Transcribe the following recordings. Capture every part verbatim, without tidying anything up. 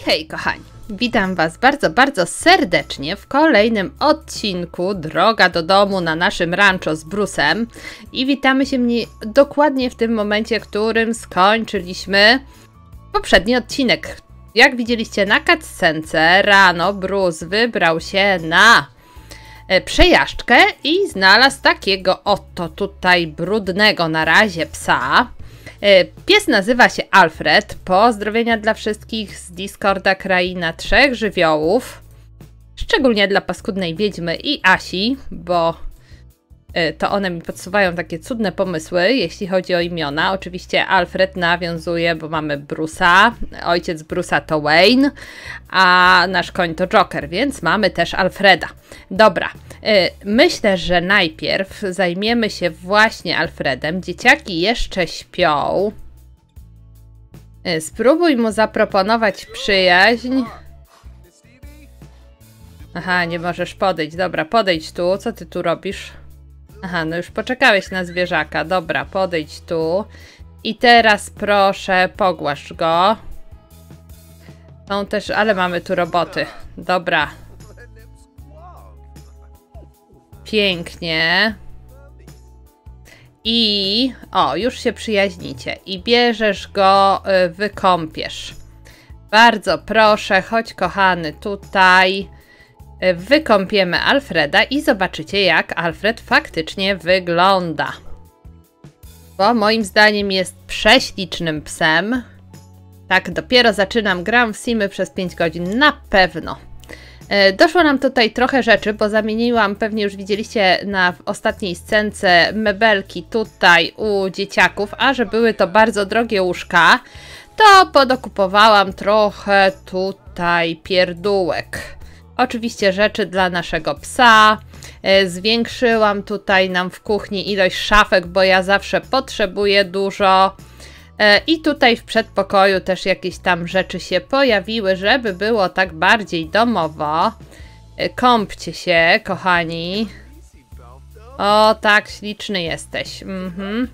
Hej kochani, witam was bardzo, bardzo serdecznie w kolejnym odcinku Droga do domu na naszym rancho z Bruce'em i witamy się mnie dokładnie w tym momencie, w którym skończyliśmy poprzedni odcinek. Jak widzieliście na cutscence, rano Bruce wybrał się na przejażdżkę i znalazł takiego oto tutaj brudnego na razie psa. Pies nazywa się Alfred. Pozdrowienia dla wszystkich z Discorda Kraina Trzech Żywiołów. Szczególnie dla paskudnej wiedźmy i Asi, bo to one mi podsuwają takie cudne pomysły, jeśli chodzi o imiona. Oczywiście Alfred nawiązuje, bo mamy Bruce'a. Ojciec Bruce'a to Wayne, a nasz koń to Joker, więc mamy też Alfreda. Dobra, myślę, że najpierw zajmiemy się właśnie Alfredem. Dzieciaki jeszcze śpią. Spróbuj mu zaproponować przyjaźń. Aha, nie możesz podejść. Dobra, podejdź tu. Co ty tu robisz? Aha, no już poczekałeś na zwierzaka. Dobra, podejdź tu. I teraz proszę, pogłasz go. Są też, ale mamy tu roboty. Dobra. Pięknie. I... O, już się przyjaźnicie. I bierzesz go, y, wykąpiesz. Bardzo proszę, chodź kochany tutaj. Wykąpiemy Alfreda i zobaczycie, jak Alfred faktycznie wygląda. Bo moim zdaniem jest prześlicznym psem. Tak, dopiero zaczynam, gram w Simy przez pięć godzin, na pewno. Doszło nam tutaj trochę rzeczy, bo zamieniłam, pewnie już widzieliście na ostatniej scence, mebelki tutaj u dzieciaków, a że były to bardzo drogie łóżka, to podokupowałam trochę tutaj pierdółek. Oczywiście rzeczy dla naszego psa. Zwiększyłam tutaj nam w kuchni ilość szafek, bo ja zawsze potrzebuję dużo. I tutaj w przedpokoju też jakieś tam rzeczy się pojawiły, żeby było tak bardziej domowo. Kąpcie się, kochani. O, tak, śliczny jesteś. Mhm.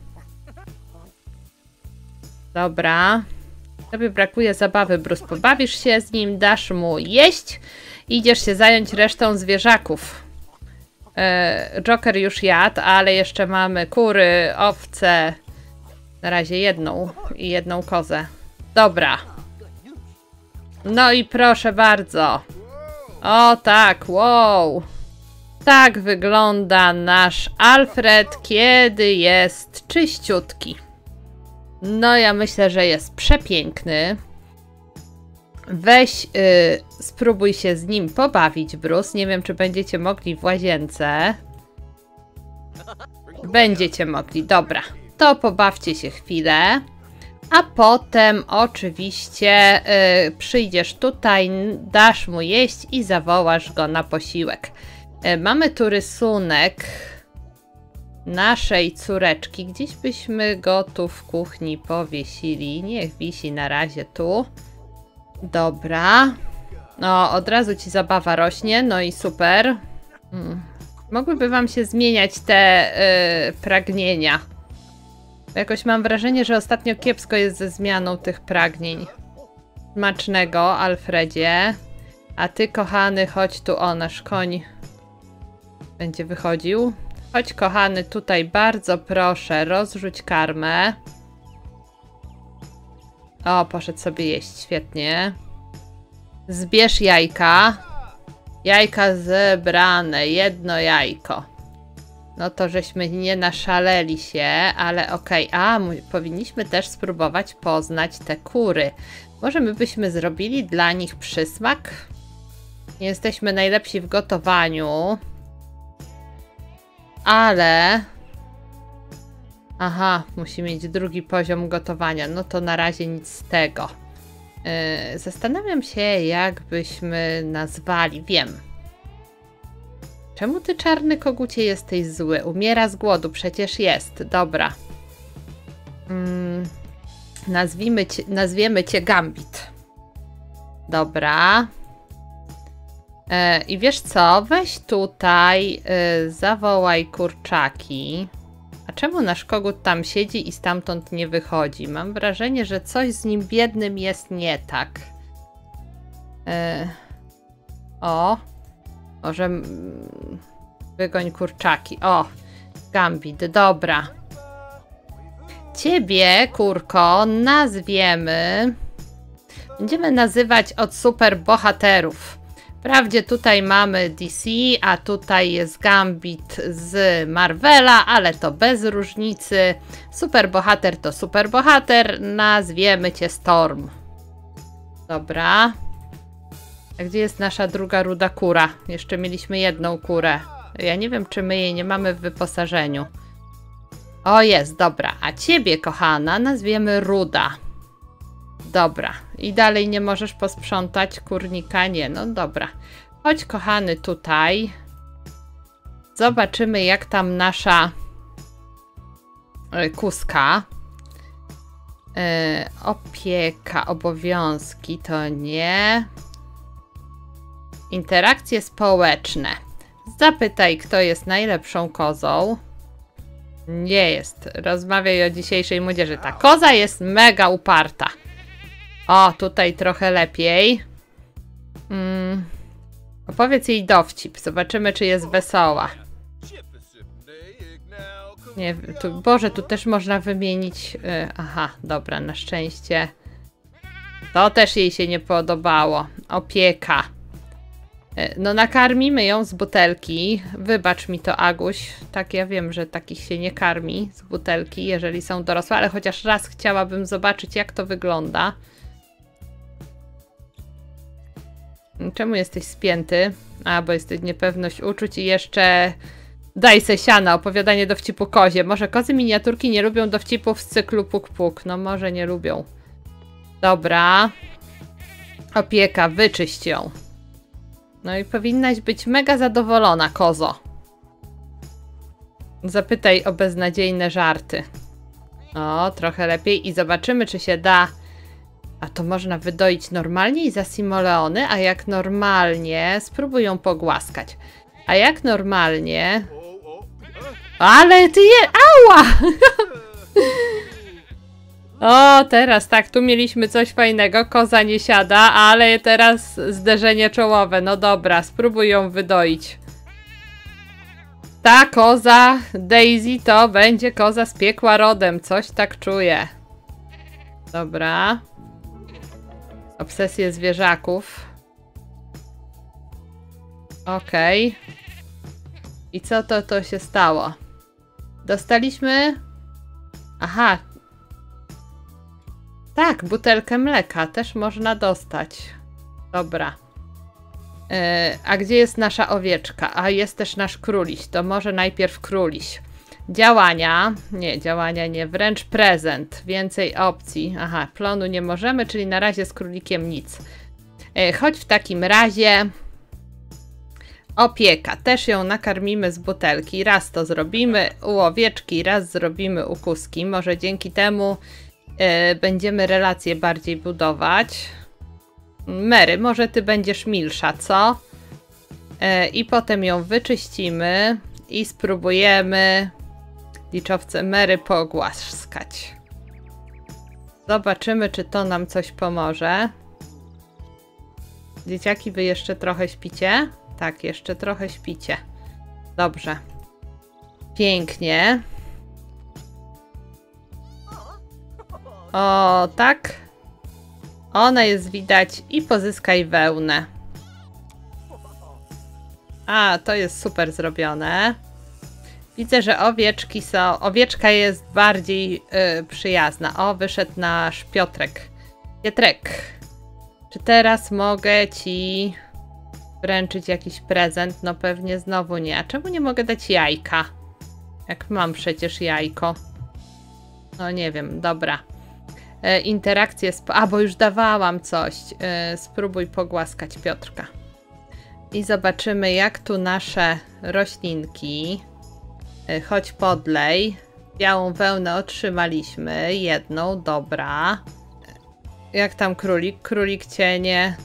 Dobra. Tobie brakuje zabawy, Bruce. Pobawisz się z nim, dasz mu jeść. Idziesz się zająć resztą zwierzaków. E, Joker już jadł, ale jeszcze mamy kury, owce. Na razie jedną i jedną kozę. Dobra. No i proszę bardzo. O tak, wow. Tak wygląda nasz Alfred, kiedy jest czyściutki. No ja myślę, że jest przepiękny. Weź, yy, spróbuj się z nim pobawić, Bruce. Nie wiem, czy będziecie mogli w łazience. Będziecie mogli, dobra. To pobawcie się chwilę. A potem oczywiście yy, przyjdziesz tutaj, dasz mu jeść i zawołasz go na posiłek. Yy, mamy tu rysunek naszej córeczki. Gdzieś byśmy go tu w kuchni powiesili. Niech wisi na razie tu. Dobra. No, od razu ci zabawa rośnie, no i super. Hmm. Mogłyby wam się zmieniać te yy, pragnienia. Jakoś mam wrażenie, że ostatnio kiepsko jest ze zmianą tych pragnień. Smacznego, Alfredzie. A ty, kochany, chodź tu, o, nasz koń będzie wychodził. Chodź, kochany, tutaj bardzo proszę, rozrzuć karmę. O, poszedł sobie jeść, świetnie. Zbierz jajka. Jajka zebrane, jedno jajko. No to żeśmy nie naszaleli się, ale okej. Okay. A, powinniśmy też spróbować poznać te kury. Może my byśmy zrobili dla nich przysmak? Nie jesteśmy najlepsi w gotowaniu. Ale... Aha, musi mieć drugi poziom gotowania. No to na razie nic z tego. Yy, zastanawiam się, jak byśmy nazwali. Wiem. Czemu ty, czarny kogucie, jesteś zły? Umiera z głodu, przecież jest. Dobra. Yy, nazwijmy cię, nazwiemy cię Gambit. Dobra. Yy, I wiesz co? Weź tutaj, yy, zawołaj kurczaki. A czemu nasz kogut tam siedzi i stamtąd nie wychodzi? Mam wrażenie, że coś z nim biednym jest nie tak. Yy. O. Może... Wygoń kurczaki. O. Gambit, dobra. Ciebie, kurko, nazwiemy... Będziemy nazywać od super bohaterów. Wprawdzie tutaj mamy D C, a tutaj jest Gambit z Marvela, ale to bez różnicy. Super bohater to super bohater. Nazwiemy cię Storm. Dobra. A gdzie jest nasza druga ruda kura? Jeszcze mieliśmy jedną kurę. Ja nie wiem, czy my jej nie mamy w wyposażeniu. O, jest, dobra. A ciebie, kochana, nazwiemy Ruda. Dobra. I dalej nie możesz posprzątać kurnika? Nie, no dobra. Chodź, kochany, tutaj. Zobaczymy, jak tam nasza kuska. Yy, opieka, obowiązki to nie. Interakcje społeczne. Zapytaj, kto jest najlepszą kozą. Nie jest. Rozmawiaj o dzisiejszej młodzieży. Ta koza jest mega uparta. O, tutaj trochę lepiej. Mm. Opowiedz jej dowcip. Zobaczymy, czy jest wesoła. Nie, tu, Boże, tu też można wymienić... Yy, aha, dobra, na szczęście. To też jej się nie podobało. Opieka. Yy, no, nakarmimy ją z butelki. Wybacz mi to, Aguś. Tak, ja wiem, że takich się nie karmi z butelki, jeżeli są dorosłe, ale chociaż raz chciałabym zobaczyć, jak to wygląda. Czemu jesteś spięty? A, bo jesteś niepewność uczuć i jeszcze... Daj se siana, opowiadanie dowcipu kozie. Może kozy miniaturki nie lubią dowcipów z cyklu puk puk. No może nie lubią. Dobra. Opieka, wyczyść ją. No i powinnaś być mega zadowolona, kozo. Zapytaj o beznadziejne żarty. O, trochę lepiej. I zobaczymy, czy się da... A to można wydoić normalnie i za simoleony, a jak normalnie... Spróbuj ją pogłaskać. A jak normalnie... Ale ty je... Ała! O, teraz tak, tu mieliśmy coś fajnego. Koza nie siada, ale teraz zderzenie czołowe. No dobra, spróbuj ją wydoić. Ta koza, Daisy, to będzie koza z piekła rodem. Coś tak czuję. Dobra. Obsesje zwierzaków. Okej. Okay. I co to, to się stało? Dostaliśmy... Aha. Tak, butelkę mleka też można dostać. Dobra. Yy, a gdzie jest nasza owieczka? A jest też nasz króliś. To może najpierw króliś. Działania. Nie, działania nie. Wręcz prezent. Więcej opcji. Aha, plonu nie możemy, czyli na razie z królikiem nic. Yy, chodź w takim razie... Opieka. Też ją nakarmimy z butelki. Raz to zrobimy u owieczki, raz zrobimy u kuski. Może dzięki temu yy, będziemy relacje bardziej budować. Mary, może ty będziesz milsza, co? Yy, I potem ją wyczyścimy i spróbujemy liczowce Mary pogłaskać. Zobaczymy, czy to nam coś pomoże. Dzieciaki, wy jeszcze trochę śpicie? Tak, jeszcze trochę śpicie. Dobrze. Pięknie. O, tak. Ona jest widać i pozyskaj wełnę. A, to jest super zrobione. Widzę, że owieczki są... Owieczka jest bardziej yy, przyjazna. O, wyszedł nasz Piotrek. Pietrek. Czy teraz mogę ci... wręczyć jakiś prezent? No pewnie znowu nie. A czemu nie mogę dać jajka? Jak mam przecież jajko. No nie wiem, dobra. E, interakcje z... A, bo już dawałam coś. E, spróbuj pogłaskać Piotrka. I zobaczymy, jak tu nasze roślinki. E, chodź podlej. Białą wełnę otrzymaliśmy. Jedną, dobra. Jak tam królik? Królik cienie...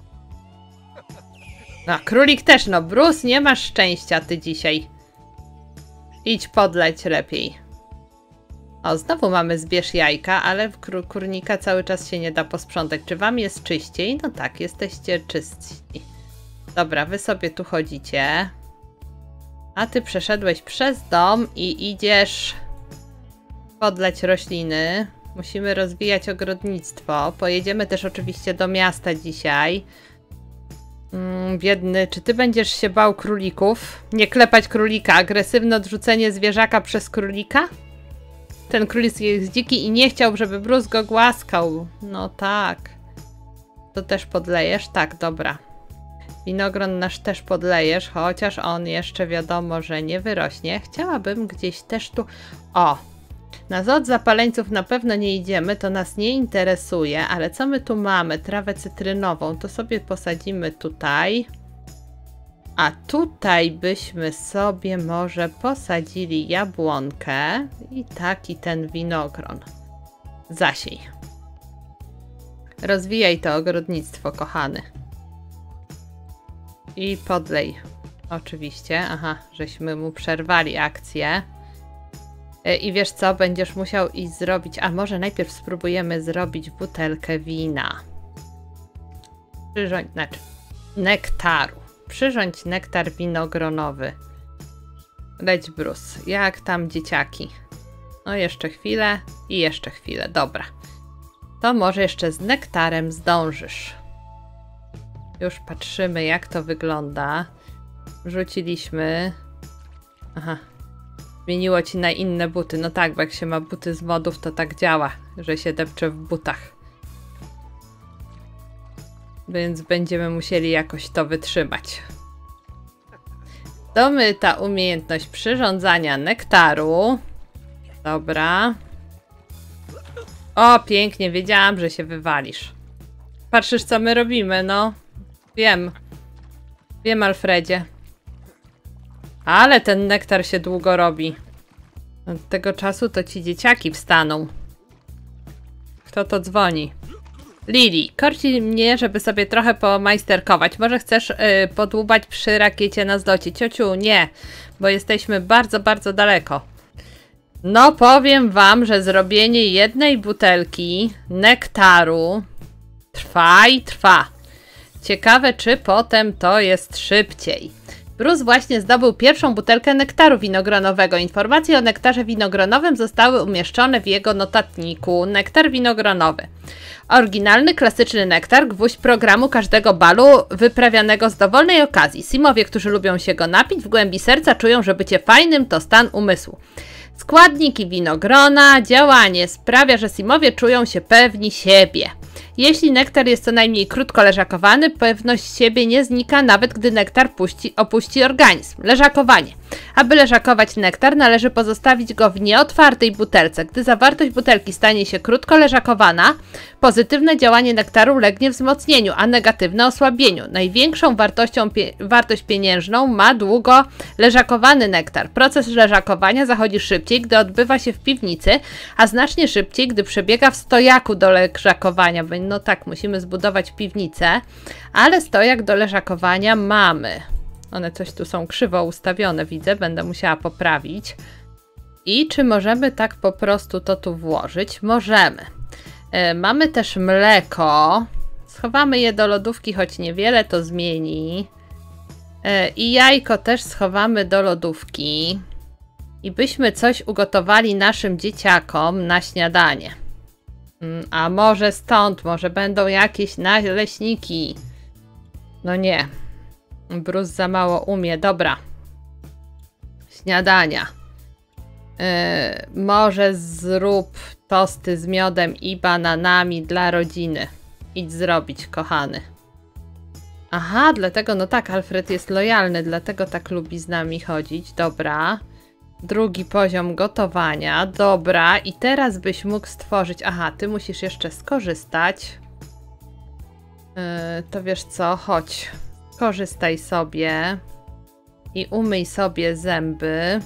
No, królik też, no. Bruce, nie masz szczęścia ty dzisiaj. Idź podleć lepiej. O, znowu mamy zbierz jajka, ale w kurnika cały czas się nie da posprzątać. Czy wam jest czyściej? No tak, jesteście czyści. Dobra, wy sobie tu chodzicie. A ty przeszedłeś przez dom i idziesz podleć rośliny. Musimy rozwijać ogrodnictwo. Pojedziemy też oczywiście do miasta dzisiaj. Mm, biedny, czy ty będziesz się bał królików? Nie klepać królika. Agresywne odrzucenie zwierzaka przez królika? Ten królik jest dziki i nie chciał, żeby Bruce go głaskał. No tak. To też podlejesz? Tak, dobra. Winogron nasz też podlejesz, chociaż on jeszcze wiadomo, że nie wyrośnie. Chciałabym gdzieś też tu... O! Na zod zapaleńców na pewno nie idziemy, to nas nie interesuje, ale co my tu mamy? Trawę cytrynową, to sobie posadzimy tutaj. A tutaj byśmy sobie może posadzili jabłonkę i taki ten winogron. Zasiej. Rozwijaj to ogrodnictwo, kochany. I podlej. Oczywiście. Aha, żeśmy mu przerwali akcję. I wiesz co? Będziesz musiał iść zrobić... A może najpierw spróbujemy zrobić butelkę wina. Przyrządź... Znaczy... Nektaru. Przyrządź nektar winogronowy. Leć, Bruce. Jak tam dzieciaki? No jeszcze chwilę i jeszcze chwilę. Dobra. To może jeszcze z nektarem zdążysz. Już patrzymy, jak to wygląda. Wrzuciliśmy. Aha. Zmieniło ci na inne buty. No tak, bo jak się ma buty z modów, to tak działa, że się depcze w butach. Więc będziemy musieli jakoś to wytrzymać. To my ta umiejętność przyrządzania nektaru. Dobra. O, pięknie. Wiedziałam, że się wywalisz. Patrzysz, co my robimy, no. Wiem. Wiem, Alfredzie. Ale ten nektar się długo robi. Od tego czasu to ci dzieciaki wstaną. Kto to dzwoni? Lili, korci mnie, żeby sobie trochę pomajsterkować. Może chcesz yy, podłubać przy rakiecie na zlocie? Ciociu, nie, bo jesteśmy bardzo, bardzo daleko. No, powiem wam, że zrobienie jednej butelki nektaru trwa i trwa. Ciekawe, czy potem to jest szybciej. Bruce właśnie zdobył pierwszą butelkę nektaru winogronowego. Informacje o nektarze winogronowym zostały umieszczone w jego notatniku. Nektar winogronowy. Oryginalny, klasyczny nektar, gwóźdź programu każdego balu wyprawianego z dowolnej okazji. Simowie, którzy lubią się go napić, w głębi serca czują, że bycie fajnym to stan umysłu. Składniki winogrona, działanie sprawia, że Simowie czują się pewni siebie. Jeśli nektar jest co najmniej krótko leżakowany, pewność siebie nie znika, nawet gdy nektar puści, opuści organizm. Leżakowanie. Aby leżakować nektar, należy pozostawić go w nieotwartej butelce. Gdy zawartość butelki stanie się krótko leżakowana, pozytywne działanie nektaru ulegnie wzmocnieniu, a negatywne osłabieniu. Największą wartością pie wartość pieniężną ma długo leżakowany nektar. Proces leżakowania zachodzi szybciej, gdy odbywa się w piwnicy, a znacznie szybciej, gdy przebiega w stojaku do leżakowania. No tak, musimy zbudować piwnicę, ale stojak do leżakowania mamy. One coś tu są krzywo ustawione, widzę, będę musiała poprawić. I czy możemy tak po prostu to tu włożyć? Możemy. E, mamy też mleko. Schowamy je do lodówki, choć niewiele to zmieni. E, I jajko też schowamy do lodówki. I byśmy coś ugotowali naszym dzieciakom na śniadanie. A może stąd, może będą jakieś naleśniki. No nie. Bruce za mało umie. Dobra. Śniadania. Yy, może zrób tosty z miodem i bananami dla rodziny. Idź zrobić, kochany. Aha, dlatego, no tak, Alfred jest lojalny, dlatego tak lubi z nami chodzić. Dobra. Drugi poziom gotowania. Dobra. I teraz byś mógł stworzyć... Aha, ty musisz jeszcze skorzystać. Yy, to wiesz co? Chodź. Korzystaj sobie. I umyj sobie zęby.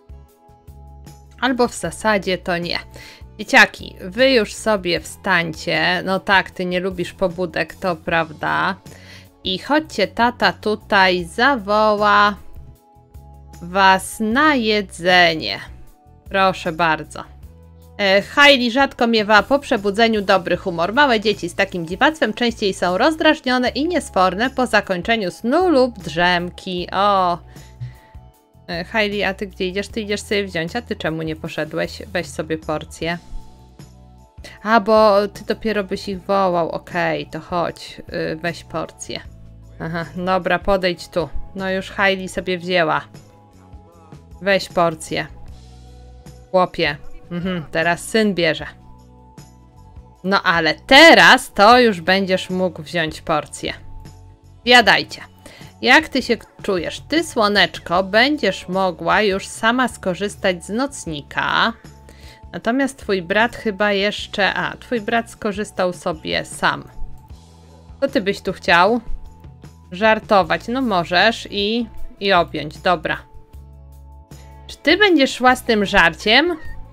Albo w zasadzie to nie. Dzieciaki, wy już sobie wstańcie. No tak, ty nie lubisz pobudek, to prawda. I chodźcie, tata tutaj zawoła was na jedzenie. Proszę bardzo. Hailey rzadko miewa po przebudzeniu dobry humor. Małe dzieci z takim dziwactwem częściej są rozdrażnione i niesforne po zakończeniu snu lub drzemki. O! Hailey, a ty gdzie idziesz? Ty idziesz sobie wziąć, a ty czemu nie poszedłeś? Weź sobie porcję. A, bo ty dopiero byś ich wołał. Okej, okay, to chodź, weź porcję. Aha, dobra, podejdź tu. No już Hailey sobie wzięła. Weź porcję. Chłopie. Mhm, teraz syn bierze. No ale teraz to już będziesz mógł wziąć porcję. Zjadajcie. Jak ty się czujesz? Ty, słoneczko, będziesz mogła już sama skorzystać z nocnika. Natomiast twój brat chyba jeszcze... A, twój brat skorzystał sobie sam. Co ty byś tu chciał? Żartować. No możesz i... i objąć. Dobra. Czy ty będziesz szła z tym żarciem?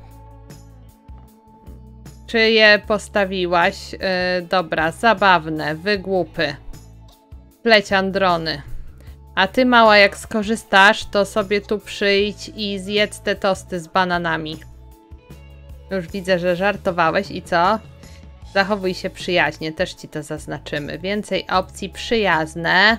Czy je postawiłaś? Yy, dobra, zabawne, wygłupy. Pleciandrony. A ty, mała, jak skorzystasz, to sobie tu przyjdź i zjedz te tosty z bananami. Już widzę, że żartowałeś i co? Zachowuj się przyjaźnie, też ci to zaznaczymy. Więcej opcji przyjazne.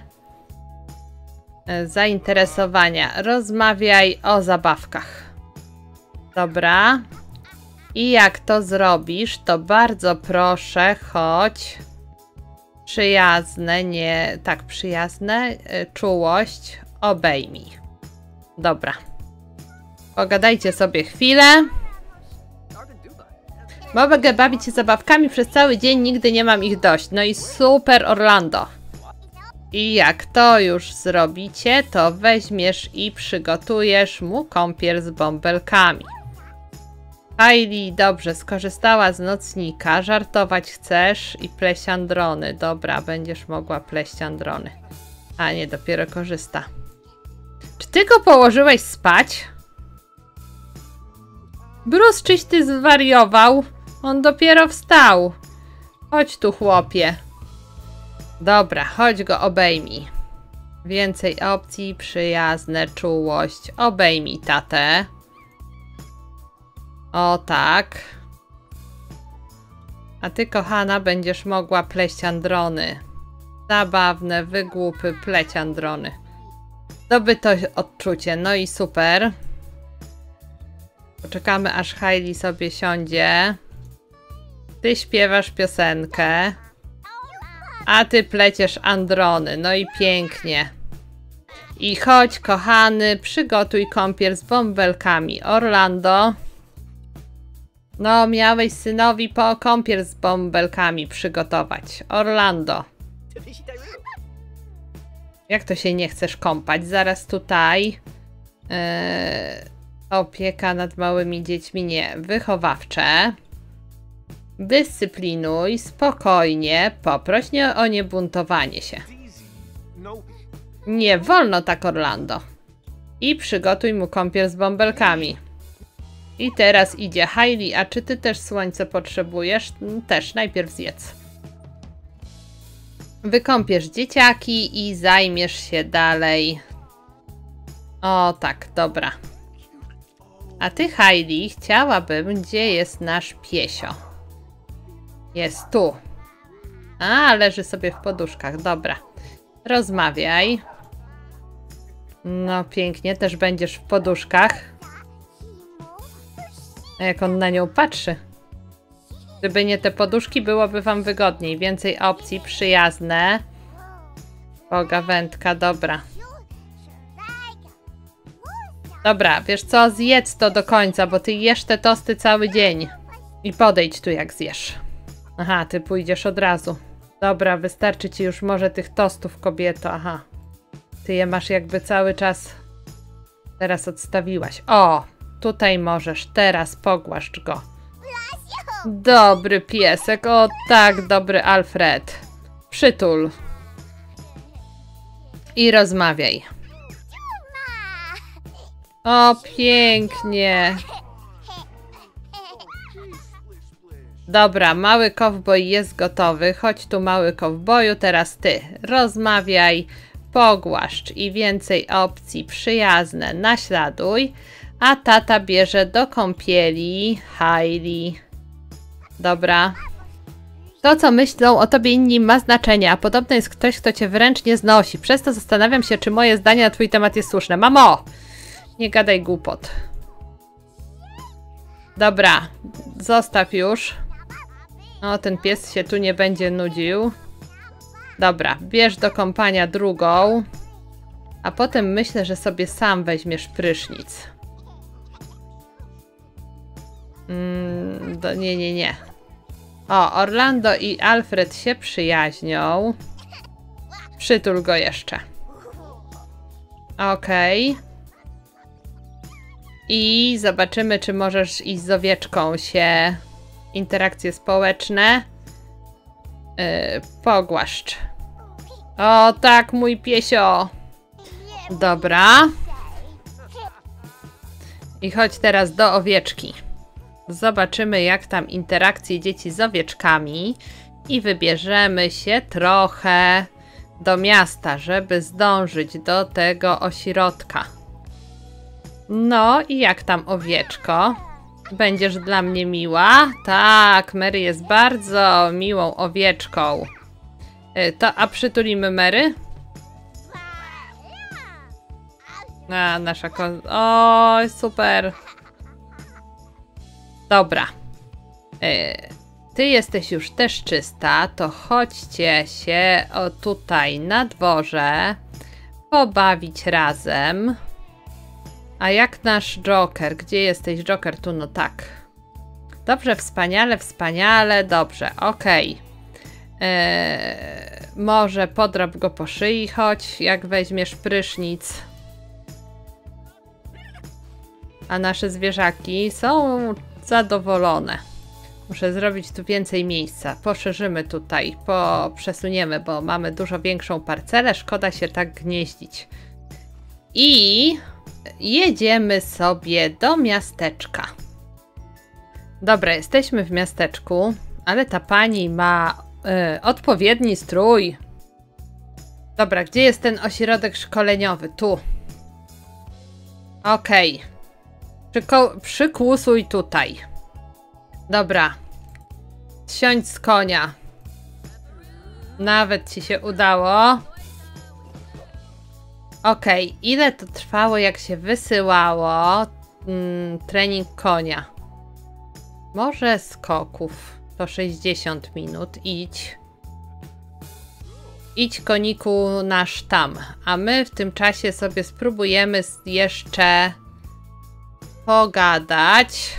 Zainteresowania. Rozmawiaj o zabawkach. Dobra. I jak to zrobisz, to bardzo proszę, chodź. Przyjazne, nie... Tak, przyjazne. Czułość. Obejmij. Dobra. Pogadajcie sobie chwilę. Mogę bawić się zabawkami przez cały dzień, nigdy nie mam ich dość. No i super, Orlando. I jak to już zrobicie, to weźmiesz i przygotujesz mu kąpiel z bąbelkami. Hailey, dobrze, skorzystała z nocnika. Żartować chcesz i pleść androny. Dobra, będziesz mogła pleść androny. A nie, dopiero korzysta. Czy ty go położyłeś spać? Bruce, czyś ty zwariował? On dopiero wstał. Chodź tu, chłopie. Dobra, chodź go obejmij. Więcej opcji, przyjazne, czułość. Obejmij tatę. O tak. A ty, kochana, będziesz mogła pleść androny. Zabawne, wygłupy, pleć androny. Zdobyto odczucie, no i super. Poczekamy, aż Hailey sobie siądzie. Ty śpiewasz piosenkę. A ty pleciesz androny. No i pięknie. I chodź, kochany, przygotuj kąpiel z bąbelkami. Orlando. No, miałeś synowi po kąpiel z bąbelkami przygotować. Orlando. Jak to się nie chcesz kąpać? Zaraz tutaj. Yy, opieka nad małymi dziećmi. Nie. Wychowawcze. Dyscyplinuj. Spokojnie. Poproś nie o niebuntowanie się. Nie wolno tak, Orlando. I przygotuj mu kąpiel z bąbelkami. I teraz idzie Hailey. A czy ty też słońce potrzebujesz? Też najpierw zjedz. Wykąpiesz dzieciaki i zajmiesz się dalej. O tak, dobra. A ty, Hailey, chciałabym, gdzie jest nasz piesio? Jest tu. A, leży sobie w poduszkach, dobra. Rozmawiaj. No pięknie, też będziesz w poduszkach. A jak on na nią patrzy. Gdyby nie te poduszki, byłoby wam wygodniej. Więcej opcji, przyjazne. Pogawędka, dobra. Dobra, wiesz co? Zjedz to do końca, bo ty jesz te tosty cały dzień. I podejdź tu, jak zjesz. Aha, ty pójdziesz od razu. Dobra, wystarczy ci już może tych tostów, kobieto. Aha. Ty je masz jakby cały czas... Teraz odstawiłaś. O! Tutaj możesz. Teraz pogłaszcz go. Dobry piesek. O tak, dobry Alfred. Przytul. I rozmawiaj. O, pięknie. Dobra, mały kowboj jest gotowy. Chodź tu, mały kowboju. Teraz ty. Rozmawiaj, pogłaszcz i więcej opcji. Przyjazne. Naśladuj. A tata bierze do kąpieli Hailey. Dobra. To, co myślą o tobie inni, ma znaczenie, a podobno jest ktoś, kto cię wręcz nie znosi. Przez to zastanawiam się, czy moje zdanie na twój temat jest słuszne. Mamo! Nie gadaj głupot. Dobra, zostaw już. O, ten pies się tu nie będzie nudził. Dobra, bierz do kąpania drugą. A potem myślę, że sobie sam weźmiesz prysznic. Mm, do, nie, nie, nie. O, Orlando i Alfred się przyjaźnią. Przytul go jeszcze. Okej. Okay. I zobaczymy, czy możesz iść z owieczką się... Interakcje społeczne. Yy, pogłaszcz. O, tak, mój piesio. Dobra. I chodź teraz do owieczki. Zobaczymy, jak tam interakcje dzieci z owieczkami. I wybierzemy się trochę do miasta, żeby zdążyć do tego ośrodka. No i jak tam, owieczko? Będziesz dla mnie miła? Tak, Mary jest bardzo miłą owieczką. To, a przytulimy Mary? A, nasza ko... O, super. Dobra. Ty jesteś już też czysta, to chodźcie się o tutaj na dworze pobawić razem. A jak nasz Joker? Gdzie jesteś, Joker? Tu, no tak. Dobrze, wspaniale, wspaniale, dobrze, okej. Okay. Może podrap go po szyi, choć jak weźmiesz prysznic. A nasze zwierzaki są zadowolone. Muszę zrobić tu więcej miejsca. Poszerzymy tutaj, poprzesuniemy, bo mamy dużo większą parcelę. Szkoda się tak gnieździć. I jedziemy sobie do miasteczka. Dobra, jesteśmy w miasteczku, ale ta pani ma y, odpowiedni strój. Dobra, gdzie jest ten ośrodek szkoleniowy? Tu. Okej. Okay. Przykłusuj tutaj. Dobra. Zsiądź z konia. Nawet ci się udało. Okej, okay. Ile to trwało, jak się wysyłało mm, trening konia? Może skoków. To sześćdziesiąt minut. Idź. Idź, koniku, nasz tam. A my w tym czasie sobie spróbujemy jeszcze pogadać.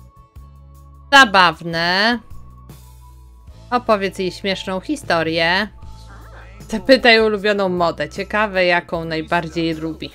Zabawne. Opowiedz jej śmieszną historię. Zapytaj ulubioną modę. Ciekawe, jaką najbardziej lubi.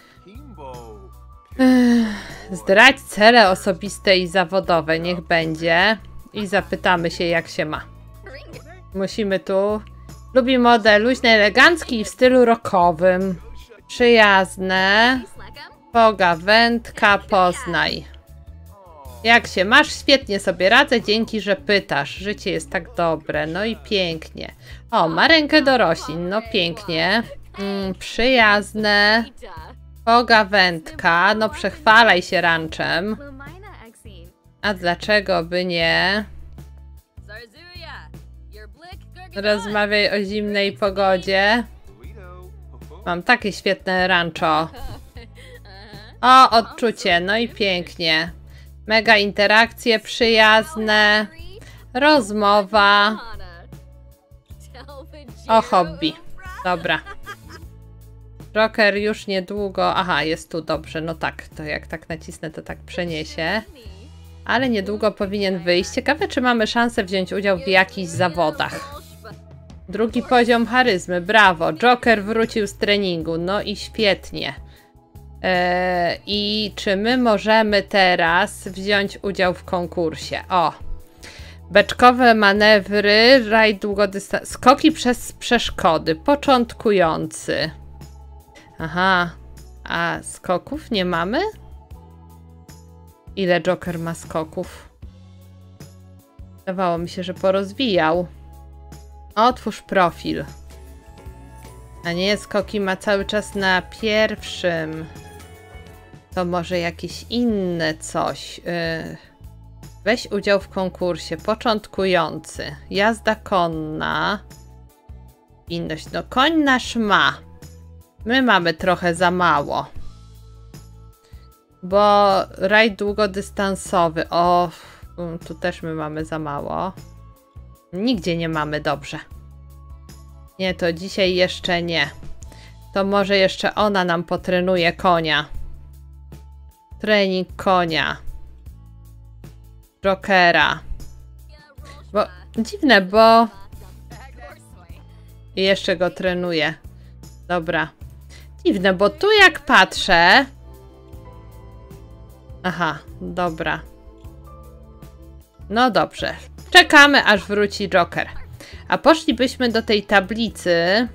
Ech, zdradź cele osobiste i zawodowe. Niech będzie. I zapytamy się, jak się ma. Musimy tu... Lubi modę luźny, elegancki i w stylu rockowym. Przyjazne. Pogawędka, poznaj. Jak się masz? Świetnie sobie radzę, dzięki, że pytasz. Życie jest tak dobre, no i pięknie. O, ma rękę do roślin, no pięknie. Mm, przyjazne. Pogawędka, no przechwalaj się ranczem. A dlaczego by nie? Rozmawiaj o zimnej pogodzie. Mam takie świetne rancho. O, odczucie, no i pięknie. Mega interakcje, przyjazne. Rozmowa. O hobby. Dobra. Joker już niedługo... Aha, jest tu, dobrze. No tak, to jak tak nacisnę, to tak przeniesie. Ale niedługo powinien wyjść. Ciekawe, czy mamy szansę wziąć udział w jakichś zawodach. Drugi poziom charyzmy. Brawo. Joker wrócił z treningu. No i świetnie. Eee, I czy my możemy teraz wziąć udział w konkursie? O! Beczkowe manewry, rajd długodystans... Skoki przez przeszkody. Początkujący. Aha. A skoków nie mamy? Ile Joker ma skoków? Wydawało mi się, że porozwijał. Otwórz profil. A nie, skoki ma cały czas na pierwszym. To może jakieś inne coś. Yy, weź udział w konkursie. Początkujący. Jazda konna. Inność. No koń nasz ma. My mamy trochę za mało. Bo rajd długodystansowy. O, tu też my mamy za mało. Nigdzie nie mamy dobrze. Nie, to dzisiaj jeszcze nie. To może jeszcze ona nam potrenuje konia. Trening konia. Jokera. Bo dziwne, bo... I jeszcze go trenuje. Dobra. Dziwne, bo tu jak patrzę... Aha, dobra. No dobrze. Czekamy, aż wróci Joker. A poszlibyśmy do tej tablicy.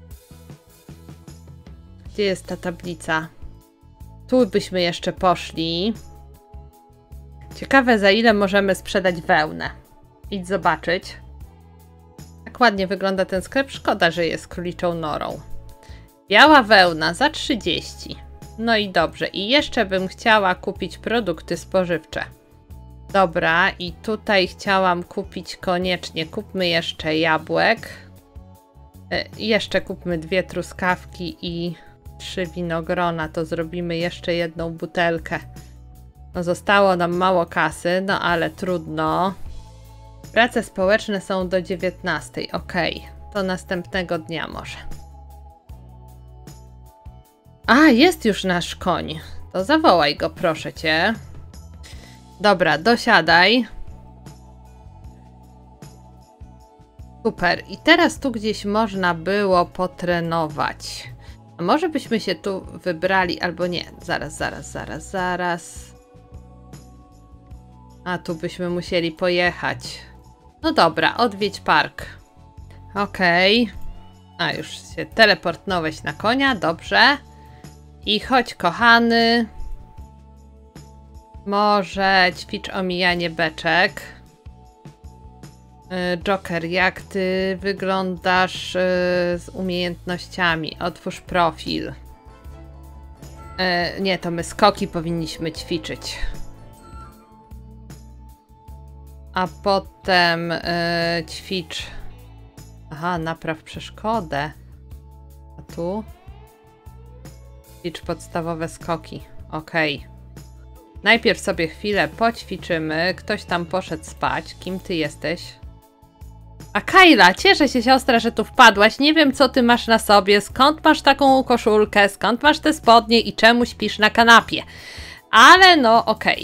Gdzie jest ta tablica? Tu byśmy jeszcze poszli. Ciekawe, za ile możemy sprzedać wełnę. Idź zobaczyć. Tak ładnie wygląda ten sklep. Szkoda, że jest króliczą norą. Biała wełna za trzydzieści. No i dobrze. I jeszcze bym chciała kupić produkty spożywcze. Dobra, i tutaj chciałam kupić koniecznie. Kupmy jeszcze jabłek. E, jeszcze kupmy dwie truskawki i trzy winogrona. To zrobimy jeszcze jedną butelkę. No zostało nam mało kasy, no ale trudno. Prace społeczne są do dziewiętnastej. Okej, to następnego dnia może. A, jest już nasz koń. To zawołaj go, proszę cię. Dobra, dosiadaj. Super. I teraz tu gdzieś można było potrenować. A może byśmy się tu wybrali, albo nie. Zaraz, zaraz, zaraz, zaraz. A, tu byśmy musieli pojechać. No dobra, odwiedź park. Okej. Okay. A, już się teleportnąłeś na konia, dobrze. I chodź, kochany. Może ćwicz omijanie beczek. Joker, jak ty wyglądasz z umiejętnościami? Otwórz profil. Nie, to my skoki powinniśmy ćwiczyć. A potem ćwicz... Aha, napraw przeszkodę. A tu? Ćwicz podstawowe skoki. Okej. Okay. Najpierw sobie chwilę poćwiczymy. Ktoś tam poszedł spać. Kim ty jesteś? A Kayla, cieszę się, siostra, że tu wpadłaś. Nie wiem, co ty masz na sobie, skąd masz taką koszulkę, skąd masz te spodnie i czemu śpisz na kanapie. Ale no, okej.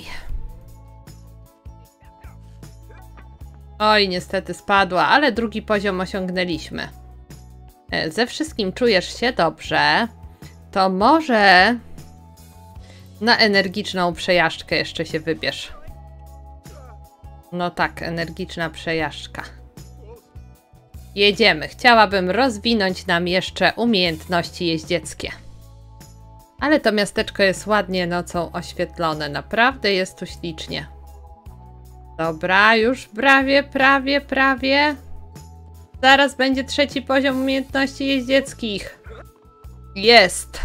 Okay. Oj, niestety spadła, ale drugi poziom osiągnęliśmy. Ze wszystkim czujesz się dobrze. To może... Na energiczną przejażdżkę jeszcze się wybierz. No tak, energiczna przejażdżka. Jedziemy. Chciałabym rozwinąć nam jeszcze umiejętności jeździeckie. Ale to miasteczko jest ładnie nocą oświetlone. Naprawdę jest tu ślicznie. Dobra, już prawie, prawie, prawie. Zaraz będzie trzeci poziom umiejętności jeździeckich. Jest.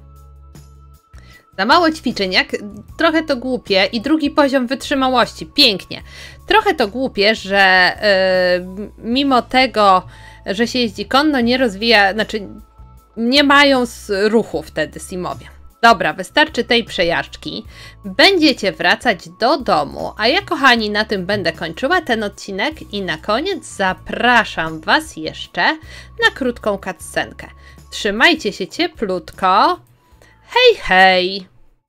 Za mało ćwiczeń, jak trochę to głupie. I drugi poziom wytrzymałości. Pięknie. Trochę to głupie, że yy, mimo tego, że się jeździ konno, nie rozwija, znaczy nie mają ruchu wtedy simowie. Dobra, wystarczy tej przejażdżki. Będziecie wracać do domu, a ja, kochani, na tym będę kończyła ten odcinek i na koniec zapraszam was jeszcze na krótką cutscenkę. Trzymajcie się cieplutko. Hej, hej!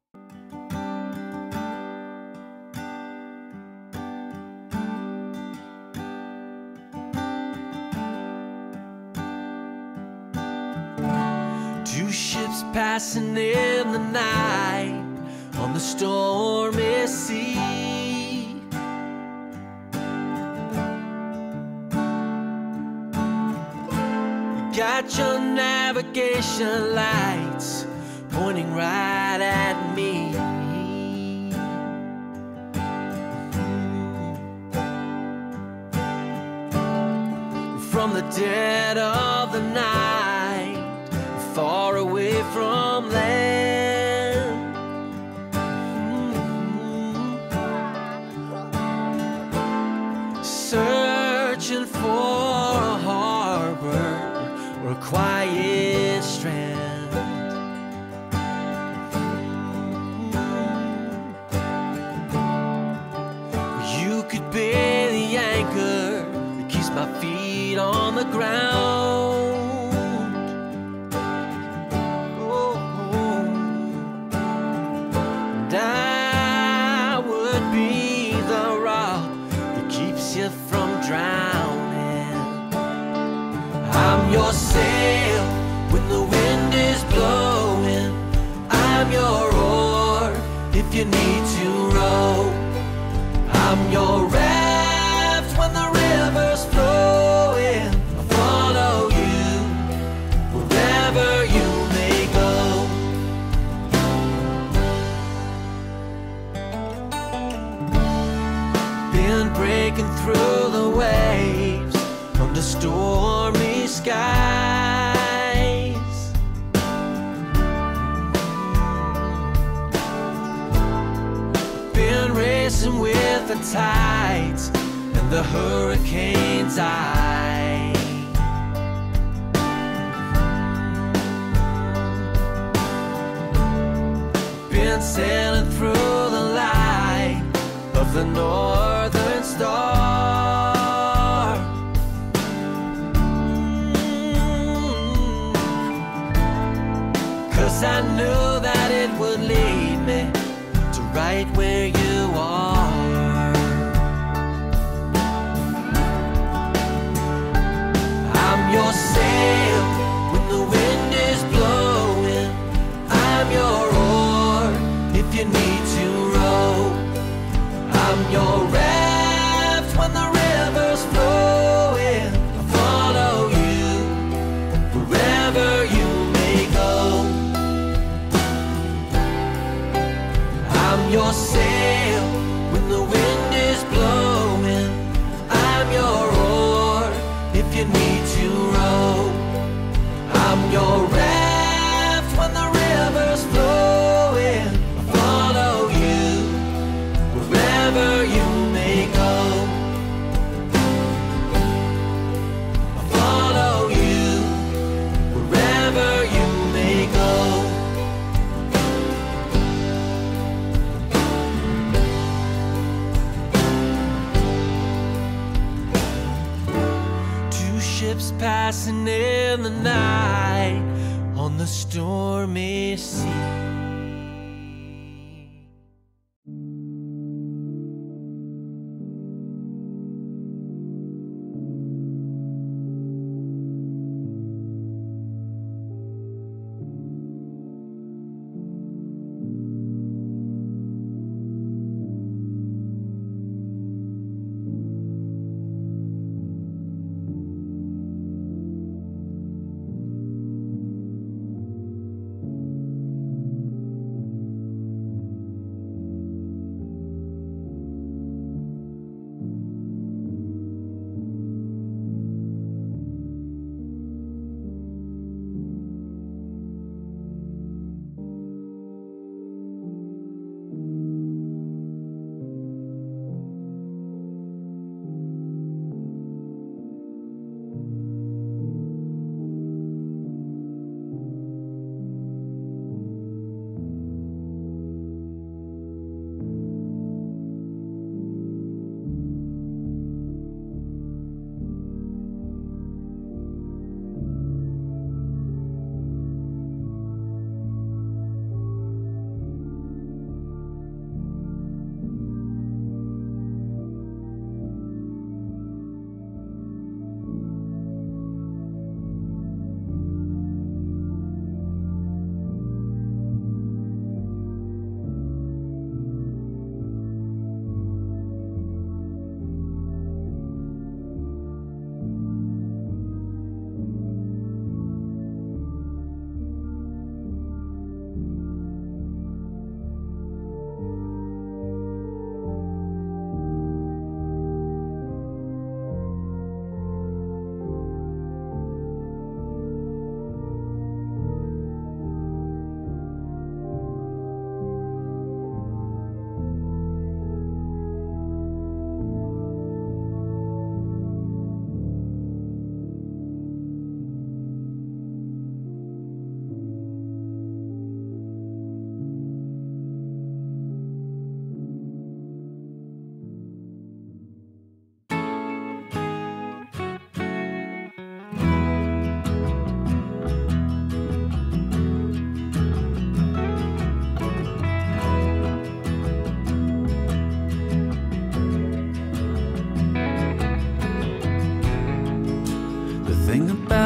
Two ships passing in the night on the stormy sea. You got your navigation lights pointing right at me. From the dead of the night, far away from land, quiet strand. You could be the anchor that keeps my feet on the ground. Oh, and I would be the rock that keeps you from drowning. I'm your sail when the wind is blowing. I'm your oar if you need to row. I'm your raft when the river's flowing. I'll follow you wherever you may go. Been breaking through the waves under stormy skies. Been racing with the tides and the hurricane's eye. Been sailing through the light of the northern star. Cause I knew that it would lead me to right where you are. I'm your sail when the wind is blowing. I'm your oar if you need to row. I'm your raft when the river's flowing. I'll follow you wherever you may go. I'm your sail when the wind is blowing. I'm your oar if you need to row. I'm your raft when the river's flowing. I'll follow you wherever you may go. I'll follow you wherever you may go. Two ships passing in the night on the stormy sea.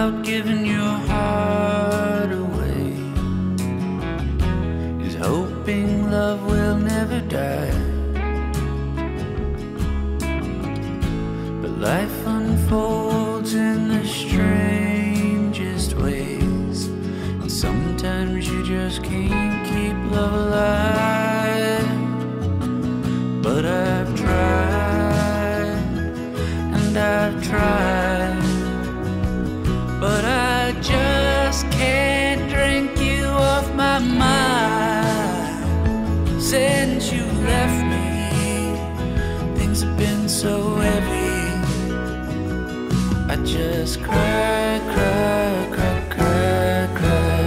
about giving your heart away is hoping love will never die. But life unfolds in the strangest ways, and sometimes you just can't keep love alive. But I've tried, and I've tried, but I just can't drink you off my mind. Since you left me, things have been so heavy. I just cry, cry, cry, cry, cry.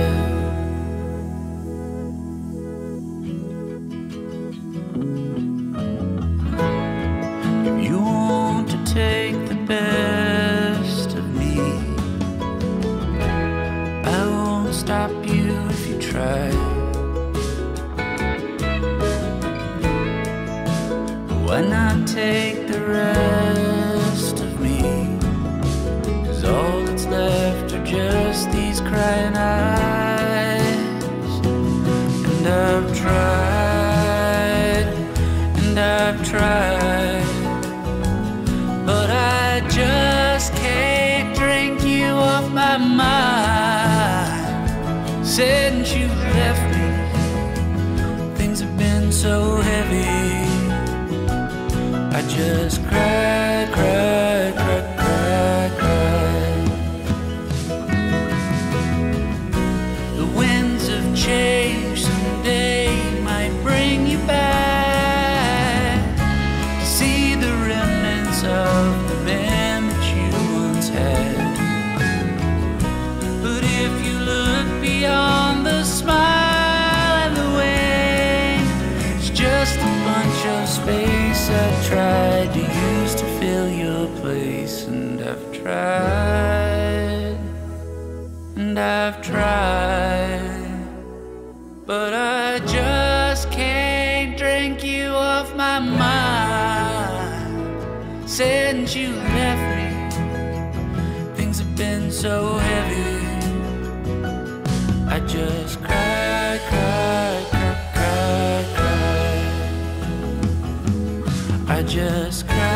If you want to take the best of me, I won't stop you if you try. Why not take the rest of me? 'Cause all that's left are just these crying eyes. And I've tried, and I've tried, but I just can't drink you off my mind. Since you left me, things have been so heavy. I just cry, cry, cry, cry, cry. The winds of change someday might bring you back to see the remnants of the man that you once had. But if you look beyond the smile and the wing, it's just a bunch of space I tried to use to fill your place. And I've tried, and I've tried, but I just can't drink you off my mind. Since you left me, things have been so heavy. I just cry, cry, cry, cry, cry. I just cry.